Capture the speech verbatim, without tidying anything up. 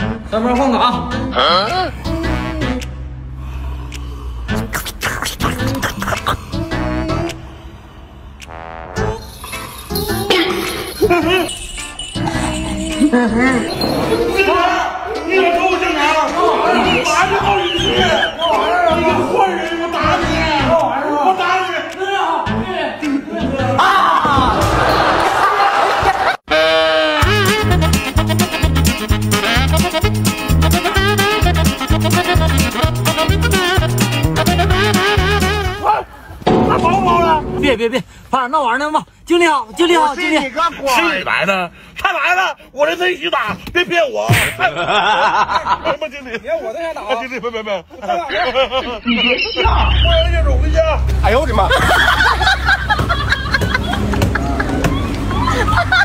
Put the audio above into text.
上面换岗。啊你要给我正常！我马上好几句！你个坏人，我打你！我打你！啊！我跑不跑了？ 别别别，爸，那玩意儿嘛，经理好，经理好，经理。 你个鬼！是你来的，他来了，我这自己打，别骗我！什么经理？ 连我都想打。 经理，别别别！ 你别笑！ 我要业主回家。 哎呦我的妈！